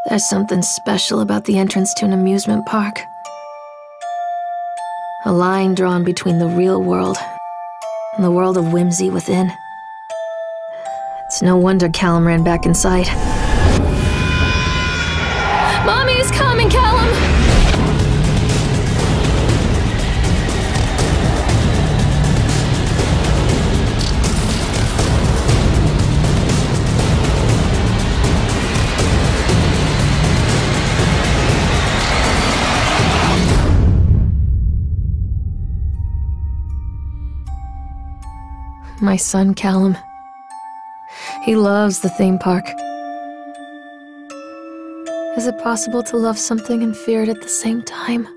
There's something special about the entrance to an amusement park. A line drawn between the real world and the world of whimsy within. It's no wonder Callum ran back inside. Mommy's coming, Callum! My son, Callum. He loves the theme park. Is it possible to love something and fear it at the same time?